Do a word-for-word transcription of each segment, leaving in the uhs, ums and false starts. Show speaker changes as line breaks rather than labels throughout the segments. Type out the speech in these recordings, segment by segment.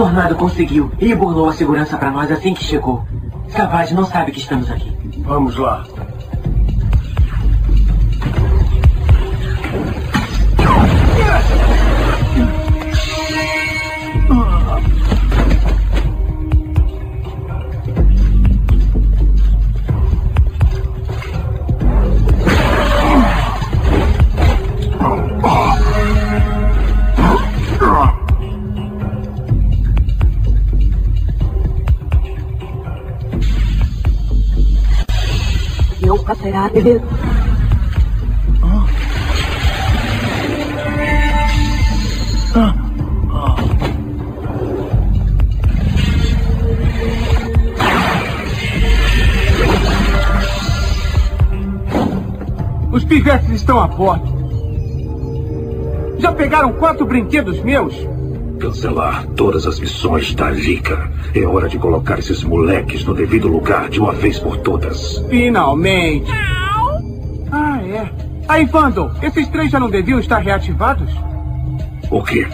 Tornado conseguiu. Ele burlou a segurança pra nós assim que chegou. Savage não sabe que estamos aqui.
Vamos lá.
Será que...
Ah. Ah. Ah. Os pivetes estão a bordo. Já pegaram quatro brinquedos meus?
Cancelar todas as missões da Liga. É hora de colocar esses moleques no devido lugar de uma vez por todas.
Finalmente! Ah, é. Aí, Vandal, esses três já não deviam estar reativados?
O quê?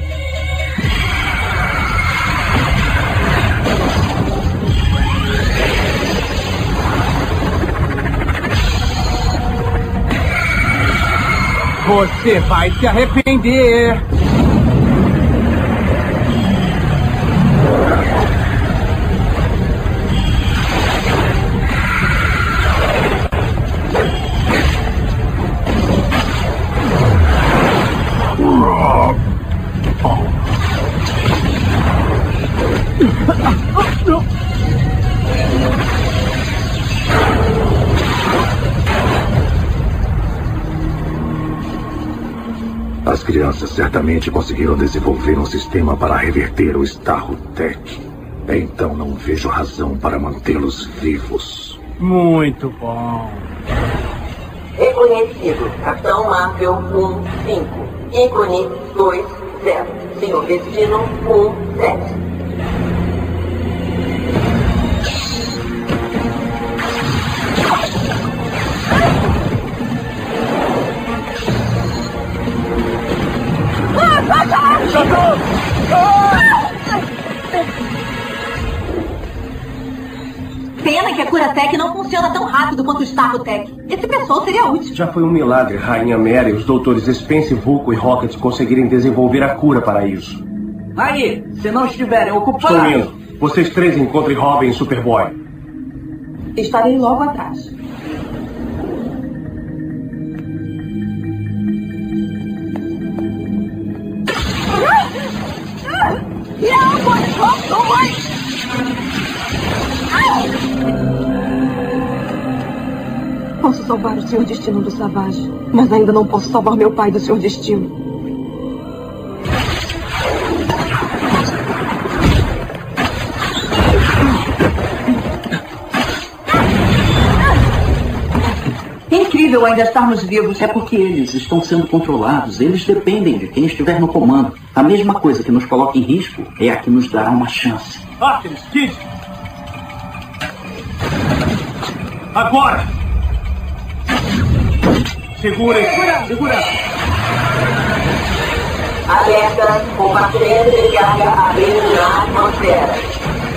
Você vai se arrepender!
As crianças certamente conseguiram desenvolver um sistema para reverter o Starro Tech. Então não vejo razão para mantê-los vivos.
Muito bom.
Reconhecido. Capitão Marvel um cinco. Ícone dois zero. Senhor Destino um sete.
Pena que a cura Tech não funciona tão rápido quanto o Starro Tech. Esse pessoal seria útil.
Já foi um milagre, Rainha Mary, os doutores Spence, Vulco e Rocket conseguirem desenvolver a cura para isso.
Aí, se não estiverem ocupados...
Estou indo. Vocês três encontrem Robin e Superboy.
Estarei logo atrás. Posso salvar o senhor Destino do Savage, mas ainda não posso salvar meu pai do senhor Destino.
É incrível ainda estarmos vivos. É porque eles estão sendo controlados. Eles dependem de quem estiver no comando. A mesma coisa que nos coloca em risco é a que nos dará uma chance.
Artemis, Kid! Agora! Segurem! Segura! Segura!
Alerta, compartilhamento de carga abrindo na atmosfera.